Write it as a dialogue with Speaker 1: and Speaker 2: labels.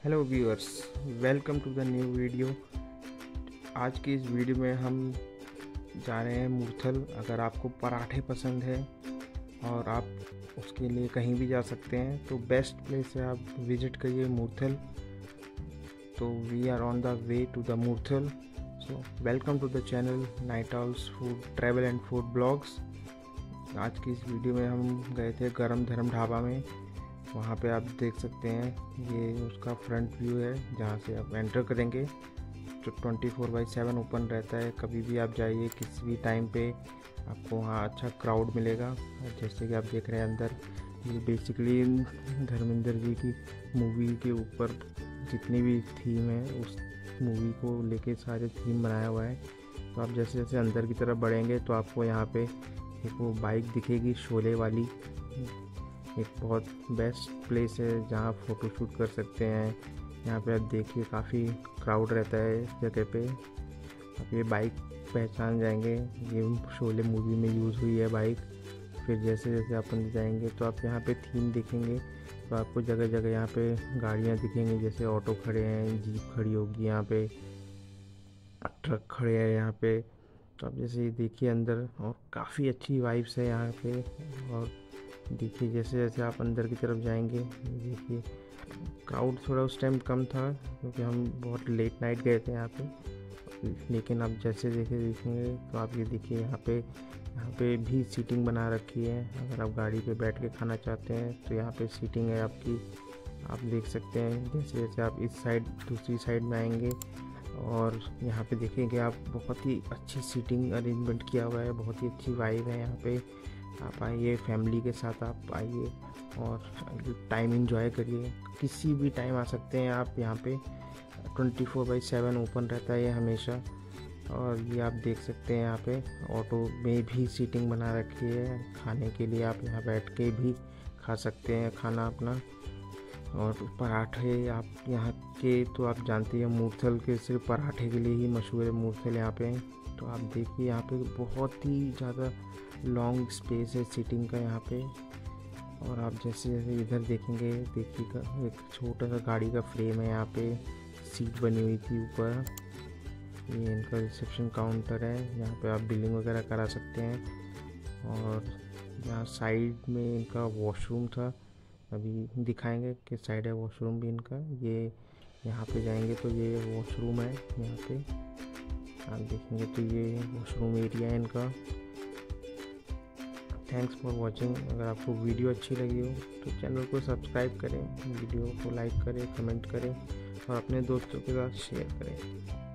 Speaker 1: Hello viewers, welcome to the new video. आज की इस वीडियो में हम जा रहे हैं मूर्थल। अगर आपको पराठे पसंद है और आप उसके लिए कहीं भी जा सकते हैं तो बेस्ट प्लेस है, आप विज़िट करिए मूर्थल। तो we are on the way to the Murthal. So welcome to the channel night owls food travel and food blogs. आज की इस वीडियो में हम गए थे गरम धर्म ढाबा में। वहाँ पे आप देख सकते हैं, ये उसका फ्रंट व्यू है जहाँ से आप एंटर करेंगे। जो 24/7 ओपन रहता है, कभी भी आप जाइए किसी भी टाइम पे आपको वहाँ अच्छा क्राउड मिलेगा। जैसे कि आप देख रहे हैं अंदर, ये बेसिकली धर्मेंद्र जी की मूवी के ऊपर जितनी भी थीम है उस मूवी को लेके सारे थीम बनाया हुआ है। तो आप जैसे जैसे अंदर की तरफ बढ़ेंगे तो आपको यहाँ पे एक वो बाइक दिखेगी शोले वाली। एक बहुत बेस्ट प्लेस है जहाँ आप फ़ोटो शूट कर सकते हैं। यहाँ पे आप देखिए काफ़ी क्राउड रहता है इस जगह पे। आप ये बाइक पहचान जाएंगे, ये शोले मूवी में यूज़ हुई है बाइक। फिर जैसे जैसे आप अंदर जाएंगे तो आप यहाँ पे थीम देखेंगे तो आपको जगह जगह यहाँ पे गाड़ियाँ दिखेंगी, जैसे ऑटो खड़े हैं, जीप खड़ी होगी, यहाँ पे ट्रक खड़े हैं यहाँ पे। तो आप जैसे ये देखिए अंदर, और काफ़ी अच्छी वाइब्स है यहाँ पे। और देखिए जैसे जैसे आप अंदर की तरफ जाएंगे, देखिए क्राउड थोड़ा उस टाइम कम था क्योंकि हम बहुत लेट नाइट गए थे यहाँ पे। लेकिन आप जैसे देखेंगे तो आप ये देखिए यहाँ पे भी सीटिंग बना रखी है। अगर आप गाड़ी पे बैठ के खाना चाहते हैं तो यहाँ पे सीटिंग है आपकी, आप देख सकते हैं। जैसे जैसे आप इस साइड दूसरी साइड में आएंगे और यहाँ पे देखेंगे आप, बहुत ही अच्छी सीटिंग अरेंजमेंट किया हुआ है, बहुत ही अच्छी वाइब है यहाँ पे। आप आइए, फैमिली के साथ आप आइए और टाइम एंजॉय करिए। किसी भी टाइम आ सकते हैं आप यहाँ पे, 24/7 ओपन रहता है ये हमेशा। और ये आप देख सकते हैं यहाँ पे ऑटो में भी सीटिंग बना रखी है खाने के लिए। आप यहाँ बैठ के भी खा सकते हैं खाना अपना। और पराठे आप यहाँ के तो आप जानते हैं, मूर्थल के सिर्फ पराठे के लिए ही मशहूर है मूर्थल यहाँ पे। तो आप देखिए यहाँ पे बहुत ही ज़्यादा लॉन्ग स्पेस है सीटिंग का यहाँ पे। और आप जैसे जैसे इधर देखेंगे, देखिएगा एक छोटा सा गाड़ी का फ्रेम है, यहाँ पे सीट बनी हुई थी ऊपर। ये इनका रिसेप्शन काउंटर है, यहाँ पे आप बिलिंग वगैरह करा सकते हैं। और यहाँ साइड में इनका वॉशरूम था, अभी दिखाएंगे कि साइड है वॉशरूम भी इनका। ये यहाँ पे जाएंगे तो ये वॉशरूम है, यहाँ पे आप देखेंगे तो ये वॉशरूम एरिया है इनका। Thanks for watching. अगर आपको वीडियो अच्छी लगी हो तो चैनल को सब्सक्राइब करें, वीडियो को लाइक करें, कमेंट करें और अपने दोस्तों के साथ शेयर करें।